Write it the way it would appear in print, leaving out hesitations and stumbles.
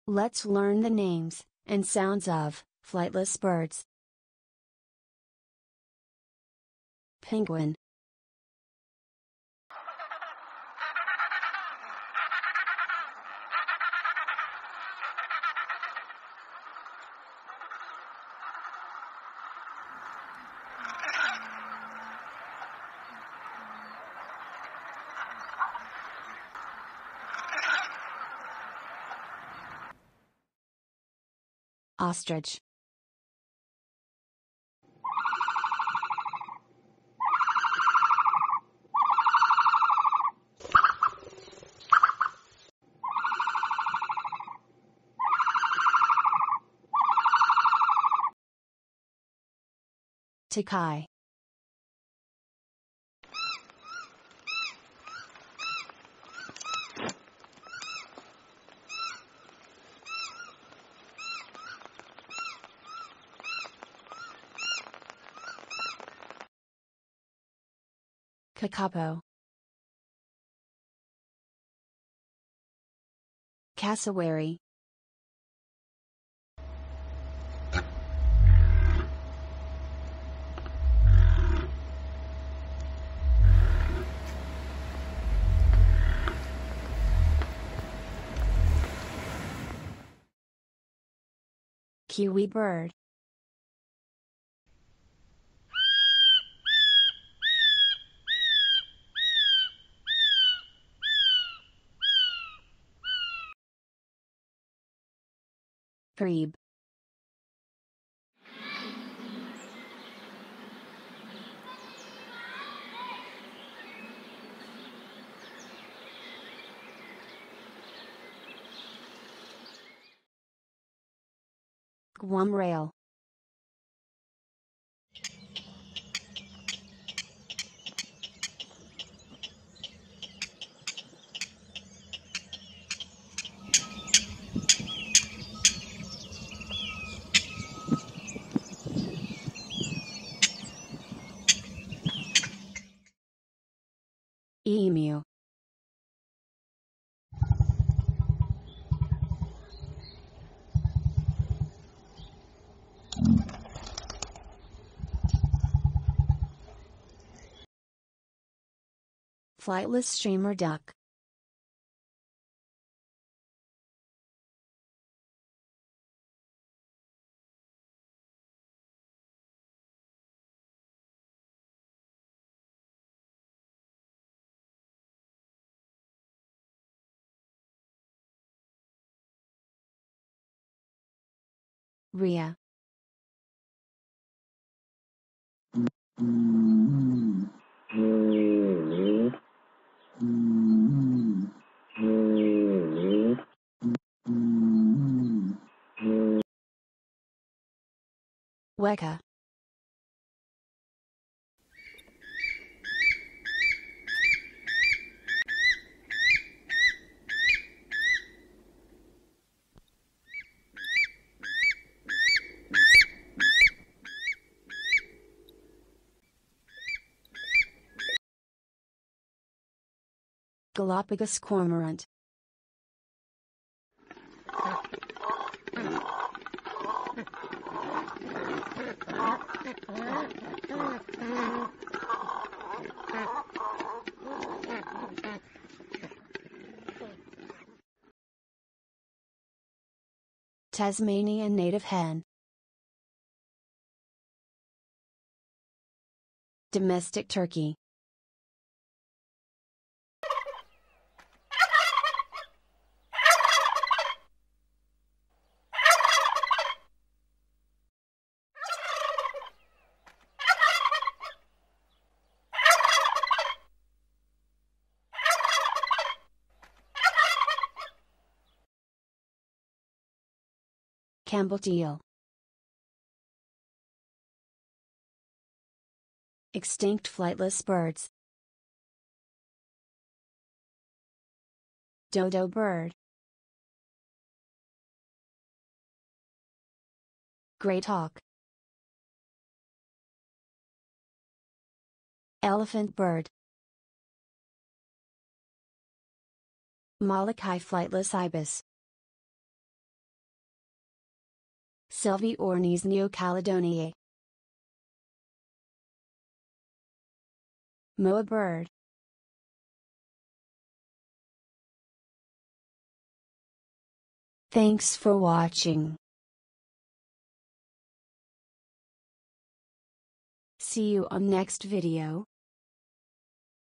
Let's learn the names and sounds of flightless birds. Penguin. Ostrich. Takai. Kakapo. Cassowary. Kiwi bird. Grebe. Guam rail. Emu. Flightless streamer duck. Rhea. Weka. Galapagos cormorant. Tasmanian native hen. Domestic turkey. Campbell teal. Extinct flightless birds. Dodo bird. Great hawk. Elephant bird. Molokai flightless ibis. Sylviornis neocaledoniae. Moa bird. Thanks for watching. See you on next video.